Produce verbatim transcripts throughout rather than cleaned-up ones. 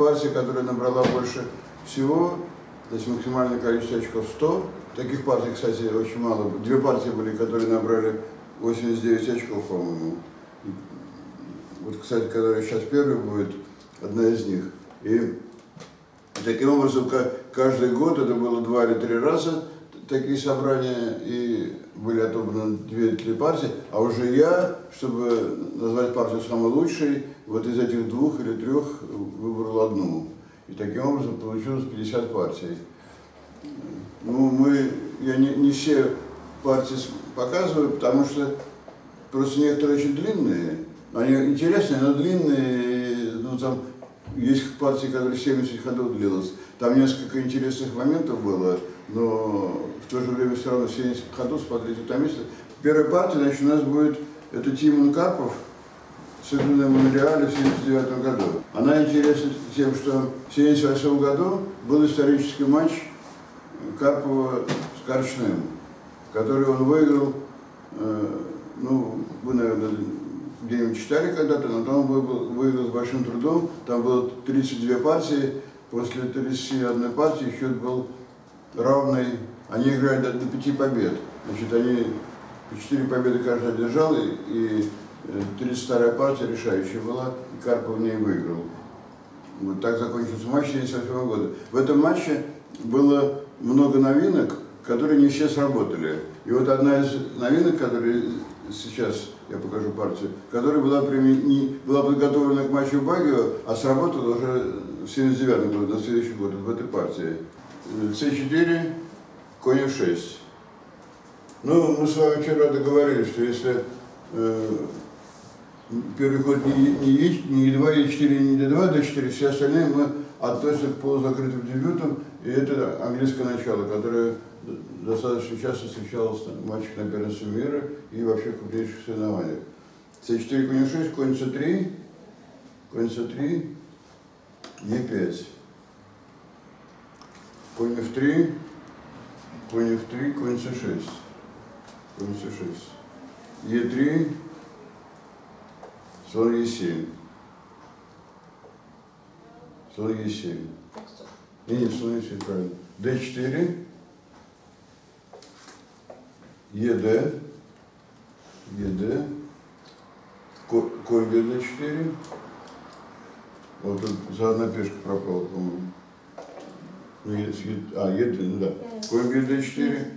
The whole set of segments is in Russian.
партия, которая набрала больше всего, то есть максимальное количество очков сто. Таких партий, кстати, очень мало. Две партии были, которые набрали восемьдесят девять очков, по-моему. Вот, кстати, которая сейчас первой будет, одна из них. И таким образом, каждый год, это было два или три раза, такие собрания, и были отобраны две-три партии, а уже я, чтобы назвать партию самой лучшей, вот из этих двух или трех выбрал одну. И таким образом получилось пятьдесят партий. Ну, мы, я не, не все партии показываю, потому что просто некоторые очень длинные. Они интересные, но длинные. Ну, там есть партии, которые семьдесят ходов длилось. Там несколько интересных моментов было, но в то же время все равно семьдесят ходов смотреть утомительно. Первая партия, значит, у нас будет, это Тимон Карпов, созданный в Монреале в семьдесят девятом году. Она интересна тем, что в семьдесят восьмом году был исторический матч Карпова с Корчным, который он выиграл, э, ну, вы, наверное, где-нибудь читали когда-то, но там он выиграл с большим трудом, там было тридцать две партии, после тридцати одной партии счет был равный, они играли до, до пяти побед, значит, они по четыре победы каждый одержал, и, и тридцать вторая партия решающая была, и Карпов в ней выиграл. Вот так закончился матч семьдесят восьмого года. В этом матче было много новинок, которые не все сработали. И вот одна из новинок, которые сейчас я покажу партию, которая была, не, была подготовлена к матчу Багио, а сработала уже в семьдесят девятом году, на следующий год, в этой партии. С четыре, конь эф шесть. Ну, мы с вами вчера договорились, что если э, первый ход не, не, не е два, е четыре, не дэ два, дэ четыре, все остальные мы относим к полузакрытым дебютам, и это английское начало, которое достаточно часто встречалось в матчах на первенстве мира и вообще в крупнейших соревнованиях. цэ четыре, конь эф шесть, конь цэ три, конь цэ три, е пять, конь эф три, конь эф три, конь цэ шесть, конь цэ шесть, е три, слон е семь, слон е семь, не, не, слон е семь, правильно, дэ четыре, ед, ед, конь бэ дэ четыре, вот тут заодно пешка пропала, по-моему. Ну, е, а, ед, ну да, конь бэ дэ четыре.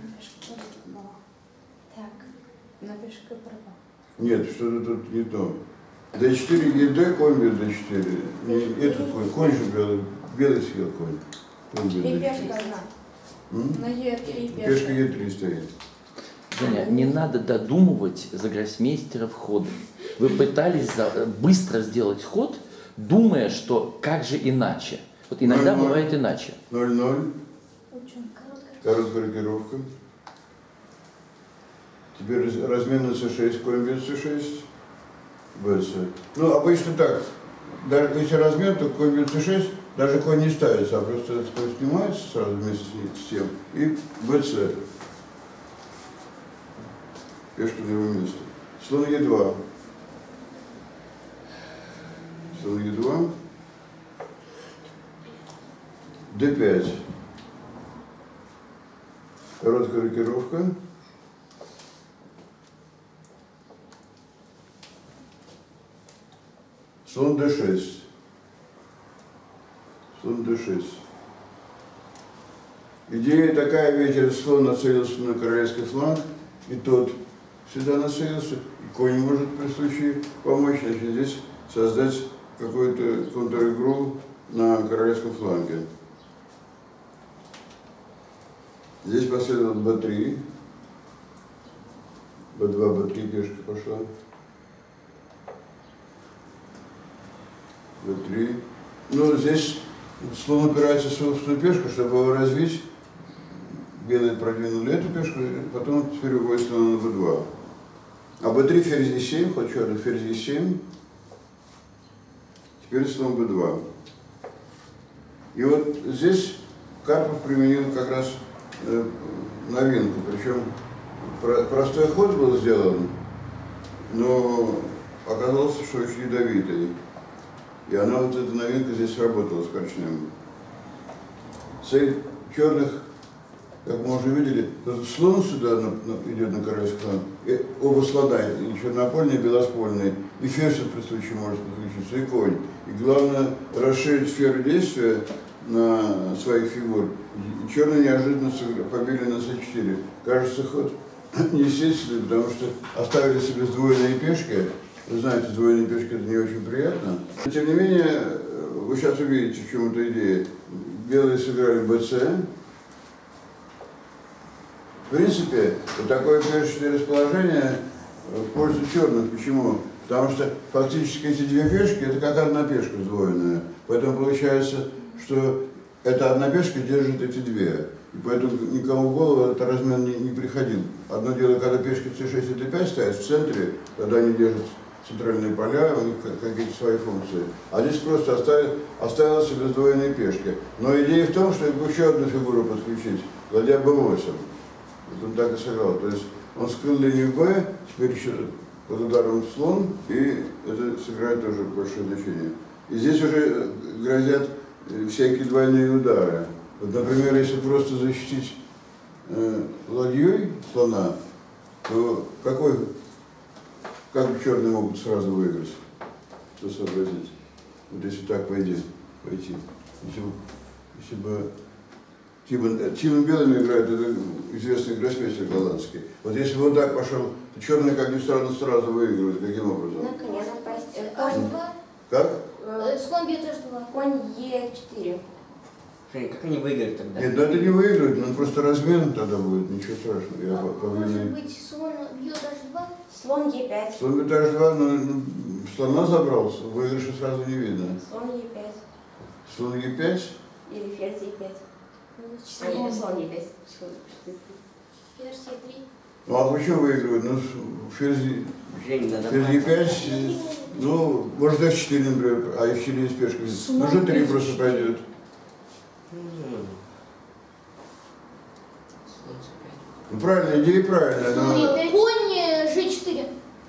Так, на пешка пропала. Нет, что-то тут не то. дэ четыре, ед, конь бэ дэ четыре. Не, этот конь, конь же белый, белый съел конь. Конь бэ дэ четыре. И пешка одна. На е три пешка. Пешка е три стоит. Женя, не надо додумывать за гроссмейстеров ходы. Вы пытались за, быстро сделать ход, думая, что как же иначе. Вот иногда ноль, бывает иначе. ноль ноль. Очень короткая. Короткая рокировка. Теперь размен на цэ шесть, конь бэ цэ шесть, бэ цэ. Ну, обычно так. Даже если размен, то конь бэ цэ шесть, даже конь не ставится, а просто этот конь снимается сразу вместе с тем. И бэ цэ. Пешка на его место. Слон е два. Слон е два. дэ пять. Короткая рокировка. Слон дэ шесть. Слон дэ шесть. Идея такая, видите, слон нацелился на королевский фланг, и тот сюда нацелился, и конь может при случае помочь, значит, здесь создать какую-то контр-игру на королевском фланге. Здесь последовало бэ три, бэ два, бэ три, пешка пошла, бэ три. Ну, здесь слон упирается в собственную пешку, чтобы его развить. Белые продвинули эту пешку, потом теперь уводит слона на бэ два. А бэ три, ферзь е семь, хоть черный, ферзь е семь, теперь слон бэ два. И вот здесь Карпов применил как раз э, новинку, причем про, простой ход был сделан, но оказалось, что очень ядовитый. И она, вот эта новинка здесь сработала с коричневым. Цель черных, как мы уже видели, слон сюда на, на, идет на королевский слон, и оба слона, и чернопольный, и белоспольный, и ферзь при случае может подключиться, и конь. И главное, расширить сферу действия на своих фигур. И черные неожиданно побили на цэ четыре. Кажется, ход неестественный, потому что оставили себе сдвоенные пешки. Вы знаете, сдвоенные пешки это не очень приятно. Но, тем не менее, вы сейчас увидите, в чем эта идея. Белые сыграли бэ цэ. В принципе, вот такое пешечное расположение в пользу черных. Почему? Потому что фактически эти две пешки это как одна пешка сдвоенная. Поэтому получается, что эта одна пешка держит эти две. И поэтому никому в голову этот размен не, не приходил. Одно дело, когда пешки цэ шесть и тэ пять стоят в центре, тогда они держат центральные поля, у них какие-то свои функции. А здесь просто оставил, оставил себе сдвоенные пешки. Но идея в том, чтобы еще одну фигуру подключить, ладья бэ восемь. Вот он так и сыграл. То есть он скрыл линию Б, теперь еще под ударом слон, и это сыграет тоже большое значение. И здесь уже грозят всякие двойные удары. Вот, например, если просто защитить э, ладьей слона, то какой, как черные могут сразу выиграть? Что сообразить? Вот если так пойти, пойти. Если бы, если бы Тимон, Тимон белыми играет, это известный гроссмейстер голландский. Вот если бы он так пошел, то черные, как ни странно, сразу выигрывают. Каким образом? На коня напасть. аш два. Как? Слон бьет аш два. Конь е четыре. Жень, как они выиграли тогда? Нет, ну это не выигрывает, но просто размен тогда будет, ничего страшного. Я Может повинен. быть, слон бьет аш два? Слон е пять. Слон бьет аш два, но ну, слона забрался, выигрыша сразу не видно. Слон е пять. Слон е пять. Или ферзь е пять. Слон А, нет, слон е пять. ферзь е три. Ну а почему выигрывает? Ну, ферзь, Жень, надо... ферзь е пять, ну, может эф четыре, например, а эф четыре есть пешка. Ну, же три просто пойдет. Ну, правильно, идея правильная, но... Конь же четыре.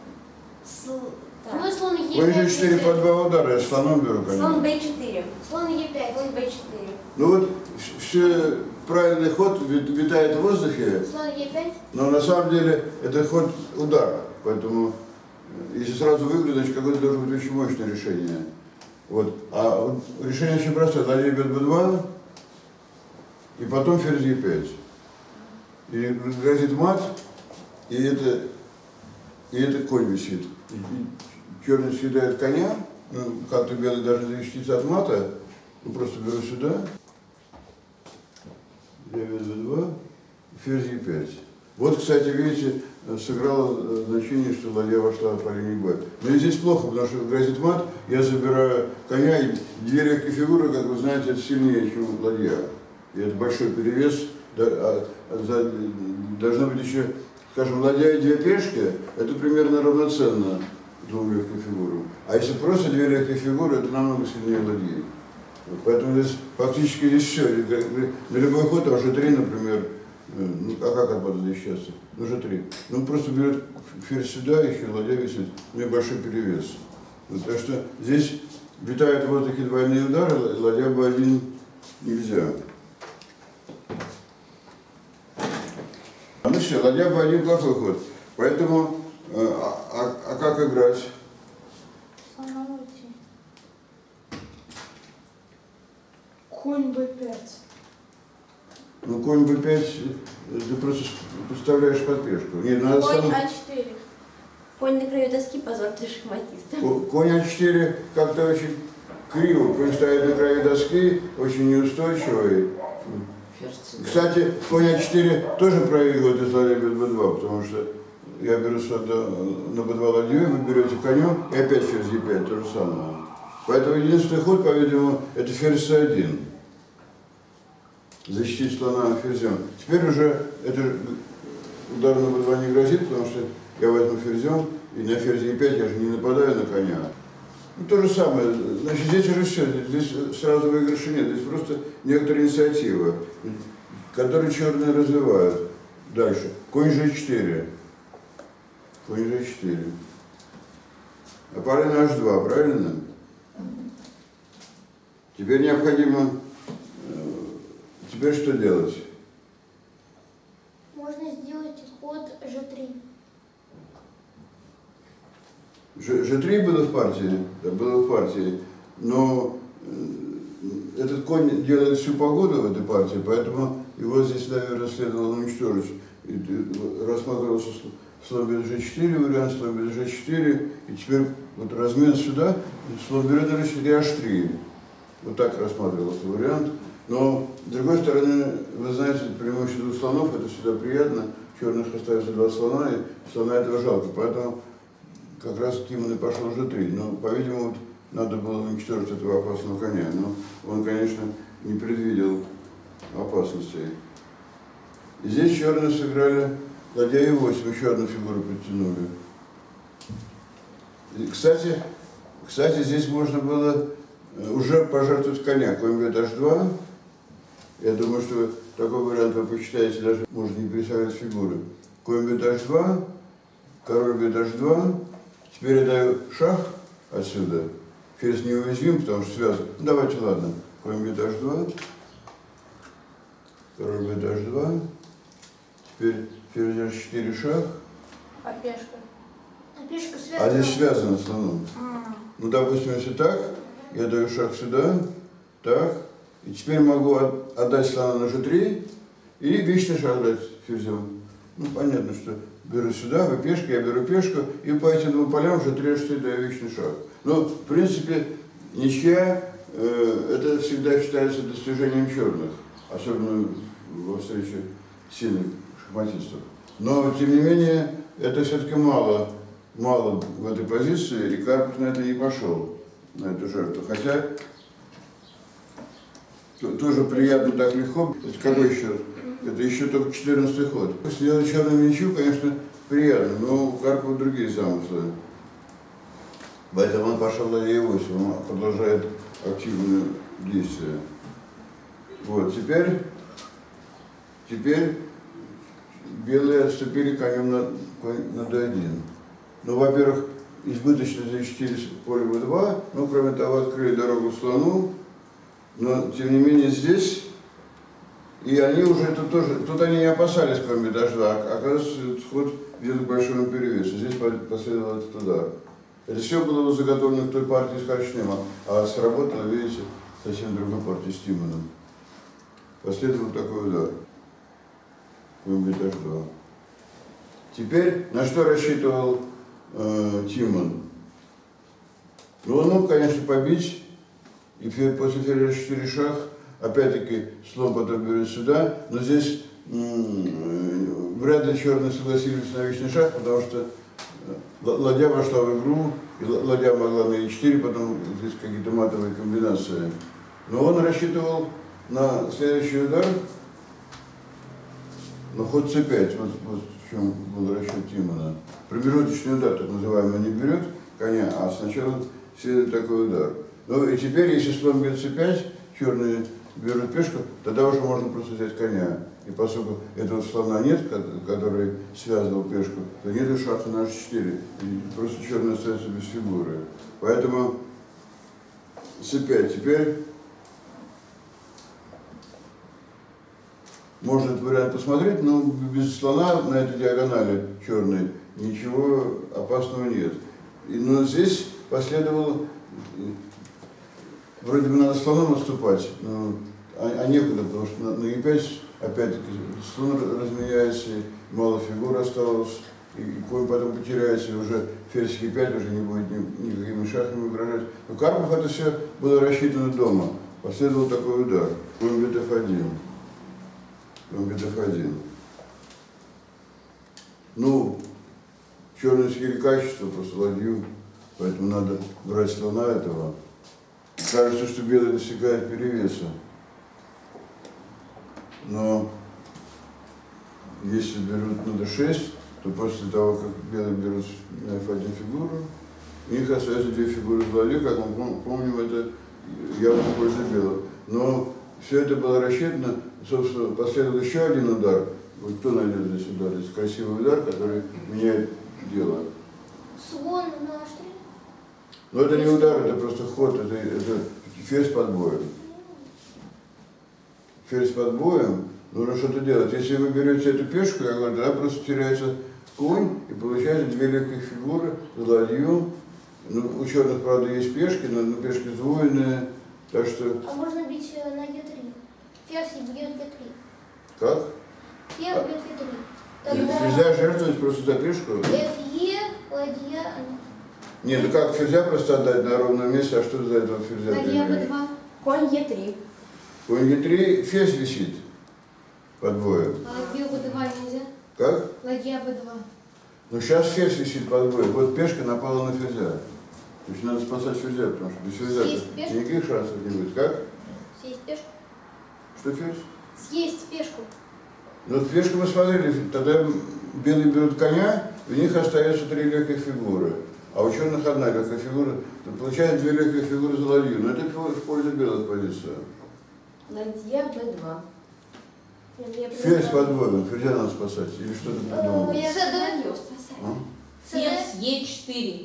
Так. Ну, слон е Конь пять. же четыре по два удара, я слоном беру, конечно. Слон бэ четыре. Слон е пять. Слон бэ четыре. Ну вот, все правильный ход витает в воздухе, Слон е пять. но на самом деле это ход удара, поэтому если сразу выиграть, значит какое-то должно быть очень мощное решение. Вот. А вот решение очень простое, ладья бьет бэ два, и потом ферзь е пять. И грозит мат, и это, и это конь висит. И, и черный съедает коня, ну, как-то белый должен защититься от мата, ну, просто беру сюда, ладья бьет бэ два, ферзь е пять. Вот, кстати, видите, сыграло значение, что ладья вошла по линии Б. Но и здесь плохо, потому что грозит мат, я забираю коня, и две легкие фигуры, как вы знаете, это сильнее, чем ладья. И это большой перевес. Должно быть еще, скажем, ладья и две пешки, это примерно равноценно двум легким фигурам. А если просто две легкие фигуры, это намного сильнее ладьи. Вот, поэтому здесь фактически здесь все. На любой ход, а уже три, например, ну а как отпадает счастье? Ну уже три. Ну просто берет ферзь сюда, еще ладья висит, ну и большой перевес. Вот, так что здесь витают в воздухе двойные удары, ладья бы один нельзя. Ну все, ладья бы один плохой ход. Поэтому, а, а, а как играть? Слоном уйти. Конь бэ пять. Ну конь бэ пять, ты просто подставляешь под пешку. Нет, надо Конь сам... а четыре. Конь на краю доски, позор ты шахматиста. Конь а четыре как-то очень криво. Конь стоит на краю доски, очень неустойчивый. Кстати, конь а четыре тоже проигрывает, если ладья бьет бэ два, потому что я беру сюда на бэ два ладью, вы берете конем, и опять ферзь е пять, то же самое. Поэтому единственный ход, по-видимому, это ферзь цэ один. Защитить слона ферзем. Теперь уже это удар на бэ два не грозит, потому что я возьму ферзем, и на ферзь е пять я же не нападаю на коня. Ну, то же самое. Значит, здесь уже все. Здесь сразу выигрыша нет. Здесь просто некоторая инициатива, которую черные развивают. Дальше. Конь же четыре. Конь же четыре. А пара на аш два, правильно? Теперь необходимо, э, теперь что делать? Можно сделать ход же три. же три было в партии, да, было в партии, но э, этот конь делает всю погоду в этой партии, поэтому его здесь, наверное, следовало уничтожить. И, и, рассматривался слон берет же четыре вариант, слон берет же четыре, и теперь вот размен сюда, слон берет же четыре аш три. Вот так рассматривался вариант. Но, с другой стороны, вы знаете, преимущество двух слонов, это всегда приятно. Черных остается два слона, и слона этого жалко. Поэтому как раз Тимон и пошел же три. Но, по-видимому, надо было уничтожить этого опасного коня. Но он, конечно, не предвидел опасностей. И здесь черные сыграли ладья е восемь, еще одну фигуру подтянули. И, кстати, кстати, здесь можно было уже пожертвовать коня. Конь бьет аш два. Я думаю, что такой вариант вы посчитаете, даже можно не переставлять фигуры. Конь бьет аш два, король бьет аш два. Теперь я даю шах отсюда. Ферзь неуязвим, потому что связан. Ну, давайте, ладно. Конь бьет аш два. Король бьет аш два. Теперь ферзь аш четыре, шах. А пешка? А пешка связана. А здесь связано слоном. А. Ну, допустим, если так, я даю шаг сюда, так, и теперь могу от, отдать слона на же три и вечный шаг дать ферзем. Ну, понятно, что беру сюда, вы пешка, я беру пешку, и по этим двум полям же три аш три даю вечный шаг. Ну, в принципе, ничья, э, это всегда считается достижением черных, особенно во встрече сильных шахматистов. Но, тем не менее, это все-таки мало, мало в этой позиции, и Карпов на это не пошел, на эту жертву. Хотя, то, тоже приятно так легко. Это какой счет? Это еще только четырнадцатый ход. Сделать черную ничью, конечно, приятно, но у Карпова другие замыслы. Поэтому он пошел ладья е восемь, он продолжает активное действие. Вот, теперь, теперь белые отступили конем на, на дэ один. Ну, во-первых, избыточно дэ четыре, поле вэ два, ну, кроме того, открыли дорогу слону, но, тем не менее, здесь, и они уже, тут тоже, тут они не опасались, кроме дождя, а, оказывается, ход ведет к большому перевесу, здесь последовал этот удар. Это все было заготовлено в той партии с Харшнема, а сработало, видите, совсем другой партии с Тимоном. Последовал такой удар. Конь аш два. Теперь, на что рассчитывал э, Тимон? Ну, он мог, конечно, побить, и после ферзя четыре шах, опять-таки, слон потом берет сюда, но здесь м-м, вряд ли черные согласились на вечный шаг, потому что ладья вошла в игру, и ладья могла на е четыре, потом здесь какие-то матовые комбинации. Но он рассчитывал на следующий удар, на ход цэ пять, вот, вот в чем был расчет Тимона. Промежуточный удар, так называемый, не берет коня, а сначала следует такой удар. Ну и теперь, если слон бьет цэ пять, черные берут пешку, тогда уже можно просто взять коня. И поскольку этого слона нет, который связывал пешку, то нет и шаха на аш четыре. И просто черные остаются без фигуры. Поэтому цэ пять. Теперь можно этот вариант посмотреть, но без слона на этой диагонали черной ничего опасного нет. И, но здесь последовало, вроде бы надо слоном наступать, но, а, а некуда, потому что на, на е пять опять-таки слон разменяется, мало фигур осталось, и, и конь потом потеряется, и уже ферзь е пять уже не будет ни, никакими шахами угрожать. У Карпов это все было рассчитано дома. Последовал такой удар. Конь бьет эф один. Конь бьет эф один. Ну, черные скили качества, просто ладью, поэтому надо брать слона этого. Кажется, что белый достигает перевеса. Но если берут на дэ шесть, то после того, как белые берут на эф один фигуру, у них остаются две фигуры в ладью, как мы помним, это явно в пользу белых. Но все это было рассчитано, собственно, последовал еще один удар. Вот кто найдет здесь удар? Здесь красивый удар, который меняет дело. Слон на аш три. Но это не удар, это просто ход, это, это ферзь под боем. Ферзь под боем, нужно что-то делать. Если вы берете эту пешку, я говорю, тогда просто теряется конь, и получается две легких фигуры с ладью. Ну, у черных, правда, есть пешки, но, но пешки сдвоенные, так что... А можно бить э, на Е три. Ферзь бьет Е три. Как? Ферзь бьет Е три. Тогда Нельзя жертвовать просто за пешку? Фе, ладья, Не, ну как, ферзя просто отдать на ровном месте, а что за этого ферзя? ладья ты имеешь? Б два. Конь Е три. Конь Е три, ферзь висит под боем. А ладью Б два нельзя? Как? Ладья Б два. Ну сейчас ферзь висит под боем. Вот пешка напала на ферзя. То есть надо спасать ферзя, потому что без ферзя Съесть пешку? никаких шансов не будет. Как? Съесть пешку? Что ферзь? Съесть пешку. Ну вот пешку мы смотрели, тогда белые берут коня, у них остается три легкие фигуры. А у черных одна легкая фигура. То получается две легкие фигуры за ладью. Но это в пользу белых позиция. Ладья Б два. Ферзь под боем, ферзя надо спасать. Или что-то придумал. Ферзь ладью спасать. А? Ферзь Е четыре.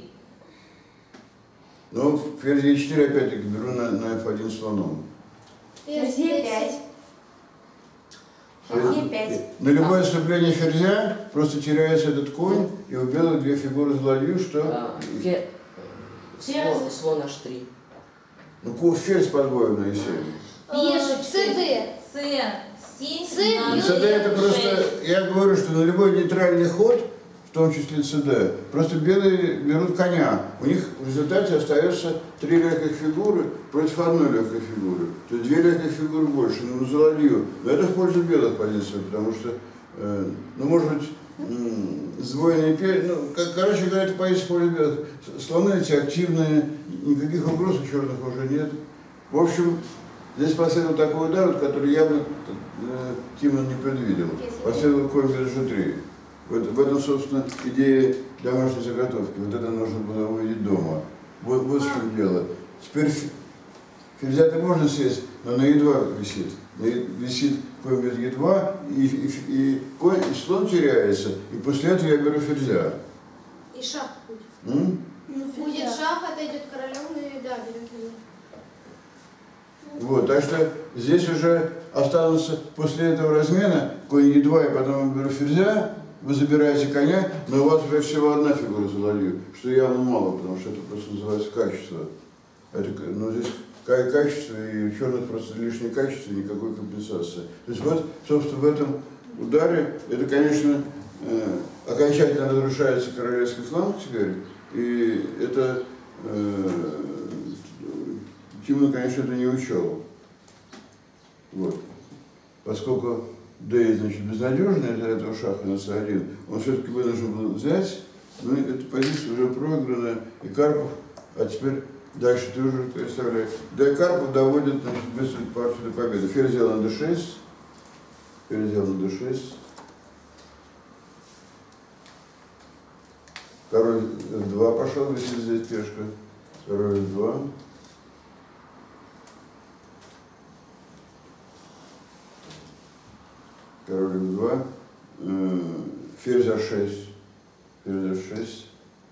Ну, ферзь Е четыре опять-таки беру на, на эф один слоном. Ферзь Е пять. Ферзь Е пять. На любое отступление ферзя просто теряется этот конь, и у белых две фигуры за ладью, что... А, фе... Слон, слон Аш три. Ну, ку- ферзь под боем на Е семь. Пешек, ЦД. С семь. С на И бьет ЦД это шесть. просто... Я говорю, что на любой нейтральный ход, в том числе ЦД, просто белые берут коня. У них в результате остается три легких фигуры против одной легкой фигуры. То есть две легких фигуры больше, ну, за ладью. Но это в пользу белых позиций, потому что, э, ну, может быть, м, сдвоенные пе... Ну, как, короче говоря, это позиция в пользу белых. Слоны эти активные, никаких угроз у черных уже нет. В общем, здесь последовал такой удар, вот, который явно э, Тимон не предвидел. Последовал конь Ж три. В, в этом, собственно, идея домашней заготовки. Вот это нужно было увидеть дома. Вот, вот в чем дело. Теперь ферзя-то можно съесть, но на Е два висит. На Е- висит конь без Е два, и, и, и, конь, и слон теряется, и после этого я беру ферзя. И шах будет. М? Будет шах, отойдет королем, и да, берет ферзя. Вот, так что здесь уже останутся после этого размена конь Е два, и потом я беру ферзя. Вы забираете коня, но у вас уже всего одна фигура за ладью, что явно мало, потому что это просто называется качество. Это, ну, здесь ка- качество, и у черных просто лишнее качество, и никакой компенсации. То есть вот, собственно, в этом ударе, это, конечно, э, окончательно разрушается королевский фланг теперь, и это, э, Тимон, конечно, это не учел. Вот. Поскольку Д, значит, безнадежный для этого шаха на С один, он все-таки вынужден был взять, но эта позиция уже проиграна, и Карпов, а теперь дальше ты уже представляешь. Да, и Карпов доводит, значит, быструю партию до победы. Ферзь взял на Д шесть, ферзь взял на Д шесть, король Эф два пошел, если здесь пешка, король Эф два. Король Эф два, э, ферзь А шесть, ферзь А шесть,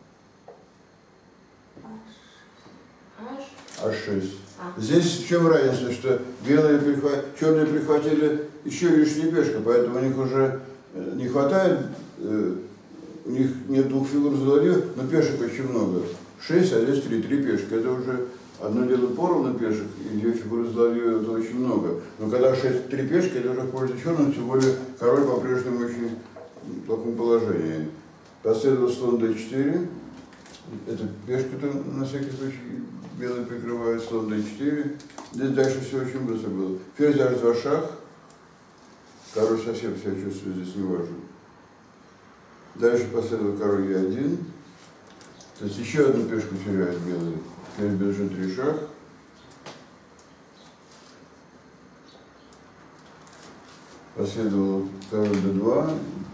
А шесть. А. Здесь в чем разница, что белые прихват... черные прихватили еще лишнюю пешку, поэтому у них уже э, не хватает, э, у них нет двух фигур за ладью, но пешек очень много. Шесть, а здесь три, три пешки. Это уже одно дело поровну пешек, и две фигуры за ладью, это очень много. Но когда шесть, три пешки, это уже в пользу черных, тем более король по-прежнему в очень плохом положении. Последовал слон Д четыре. Это пешка-то на всякий случай белый прикрывает, слон Д четыре. Здесь дальше все очень быстро было. Ферзь H два шах. Король совсем себя чувствует здесь неважно. Дальше последовал король Е один. То есть еще одну пешку теряет белый. Ферзь без Ж три шах. Последовал король Д два.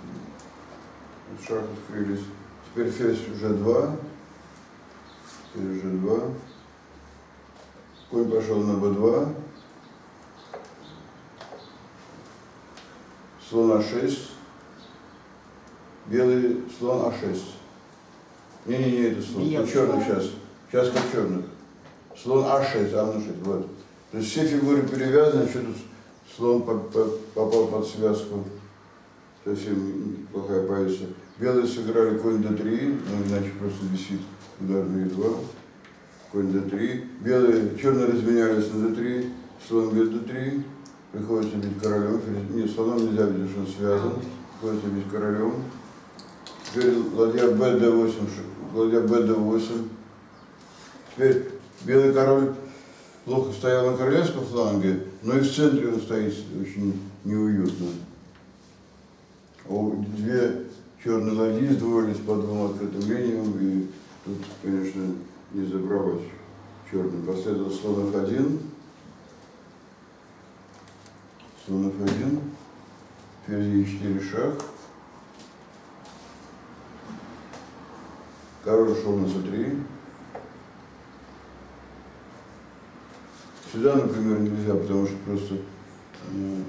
Шахи открылись. Теперь ферзь Ж два. Ферзь Ж два. Конь пошел на Б два. Слон А шесть. Белый слон А шесть. Не-не-не, это слон. Белый. Как черных сейчас. Сейчас как черных. слон а шесть, а на шесть, вот. То есть все фигуры перевязаны, что-то слон попал под связку. Совсем плохая позиция. Белые сыграли конь дэ три, ну иначе просто висит удар на е два. Конь дэ три. Белые, черные разменялись на дэ три, слон бьет дэ три. Приходится бить королем. Нет, слоном нельзя бить, потому что он связан. Приходится бить королем. Теперь ладья бэ дэ восемь, ладья бэ дэ восемь. Теперь белый король плохо стоял на королевском фланге, но и в центре он стоит очень неуютно. Две черные ладьи сдвоились по двум открытым линиям, и тут, конечно, не забралось черным. Последовал слон эф один. Слон эф один. Ферзь е четыре шаг. Король ушел на цэ три. Сюда, например, нельзя, потому что просто э,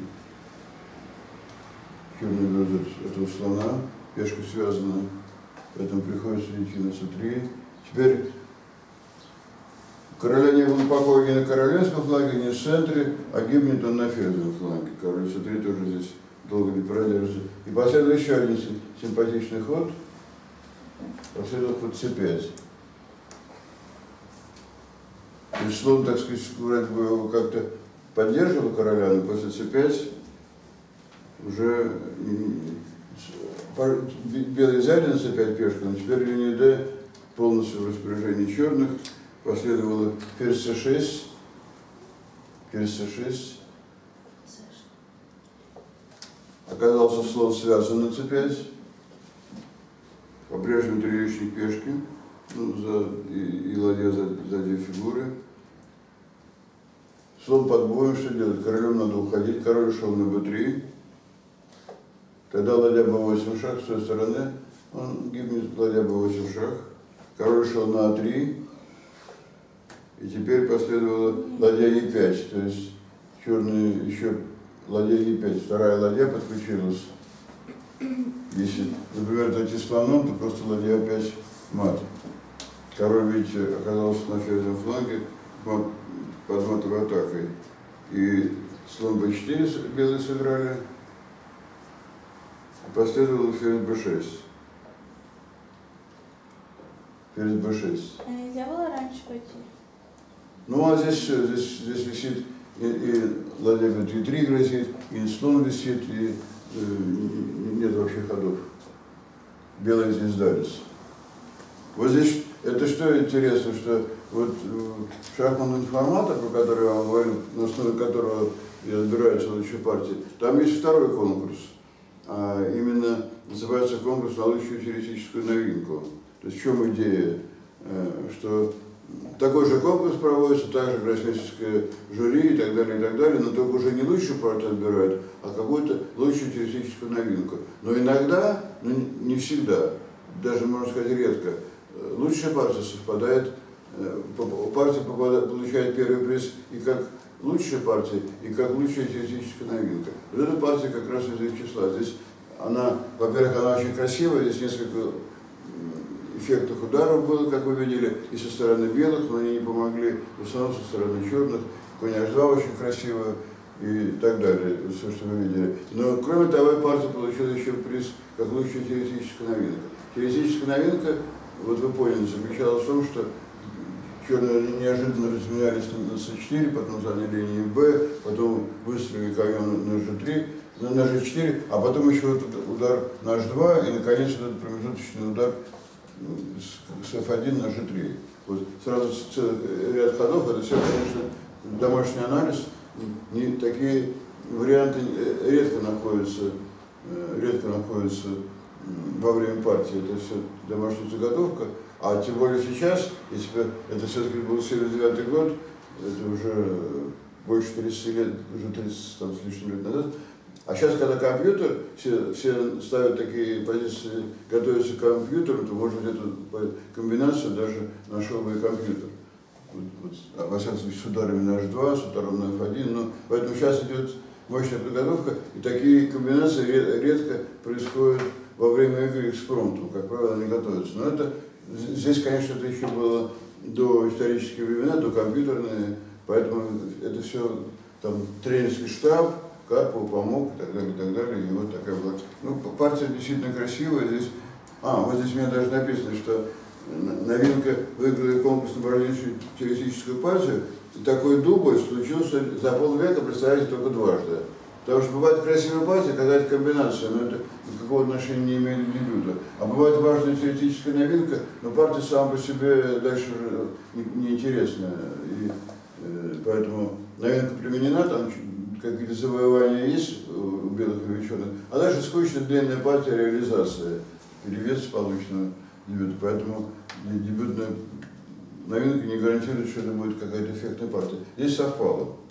черный берет этого слона, пешка связана, поэтому приходится идти на цэ три. Теперь короля не было покоя ни на королевском флаге, ни в центре, а гибнет он на ферзевом фланге. Король цэ три тоже здесь долго не продержится. И последовал еще один симпатичный ход, последовал ход цэ пять. То есть слон, так сказать, вроде бы его как-то поддерживал короля, но после цэ пять уже белые взяли на цэ пять пешку, но теперь линия дэ полностью в распоряжении черных. Последовало ферзь цэ шесть, ферзь цэ шесть. Оказался слон связан на цэ пять. По-прежнему триличник пешки, ну, за, и, и ладья за, за две фигуры. Слон под боем, что делать? Королем надо уходить, король ушел на бэ три. Тогда ладья бэ восемь шаг с той стороны, он гибнет, ладья бэ восемь шаг. Король шел на а три. И теперь последовала ладья е пять, то есть черные еще ладья е пять, вторая ладья подключилась. Если, например, дойти слоном, то просто ладья опять мат. Король, видите, оказался на ферзевом фланге под матовой атакой. И слон бэ четыре белые сыграли. И последовал ферзь бэ шесть. Ферзь бэ шесть. А нельзя было раньше пойти? Ну а здесь все, здесь, здесь висит и, и ладья бэ три грозит, и слон висит, и э, нет вообще ходов. Белые здесь сдались. Вот здесь, это что интересно, что вот шахматный информатор, про который я вам говорил, на основе которого отбираются лучшие партии, там есть второй конкурс, а именно называется конкурс на лучшую теоретическую новинку. То есть в чем идея, что такой же конкурс проводится, также гроссмейстерское жюри и так далее, и так далее, но только уже не лучшую партию отбирают, а какую-то лучшую теоретическую новинку. Но иногда, но не всегда, даже, можно сказать, редко, лучшая партия совпадает, партия попадает, получает первый приз и как лучшая партия, и как лучшая теоретическая новинка. Вот эта партия как раз из их числа. Здесь она, во-первых, она очень красивая, здесь несколько эффектных ударов было, как вы видели, и со стороны белых, но они не помогли, в основном со стороны черных. Конь аш два очень красиво и так далее, все, что вы видели. Но кроме того, партия получила еще приз как лучшая теоретическая новинка. Теоретическая новинка, вот вы поняли, заключалась в том, что черные неожиданно разменялись на цэ четыре, потом заняли линию Б, потом выстрелили конем на жэ три, на жэ четыре, а потом еще этот удар на аш два, и наконец этот промежуточный удар с эф один на жэ три. Вот сразу целый ряд ходов, это все, конечно, домашний анализ, не, такие варианты редко находятся, редко находятся во время партии, это все домашняя заготовка, а тем более сейчас, если бы это все-таки был семьдесят девятый год, это уже больше тридцати лет, уже тридцать там, с лишним лет назад. А сейчас, когда компьютер, все, все ставят такие позиции, готовятся к компьютеру, то, может быть, эту комбинацию даже нашел бы и компьютер. Вот, вот, а во всяком случае, с ударами на аш два, с ударом на эф один. Но, поэтому сейчас идет мощная подготовка, и такие комбинации редко происходят во время игры экспромтом, как правило, они готовятся. Но это, здесь, конечно, это еще было до исторические времена, до компьютерные, поэтому это все там тренерский штаб, Карпову помог и так далее, и так далее, и вот такая была. Ну, партия действительно красивая, здесь, а, вот здесь у меня даже написано, что новинка выиграла конкурс на бразильскую террористическую партию, и такой дубль случился за полвека, представляете, только дважды. Потому что бывает красивая партия, какая-то комбинация, но это никакого отношения не имеет к дебюту. А бывает важная теоретическая новинка, но партия сама по себе дальше неинтересная. Не и э, поэтому новинка применена, там какие-то завоевания есть у белых и ученых, а дальше скучная длинная партия реализация, перевес полученного дебюта. Поэтому дебютная новинка не гарантирует, что это будет какая-то эффектная партия. Здесь совпало.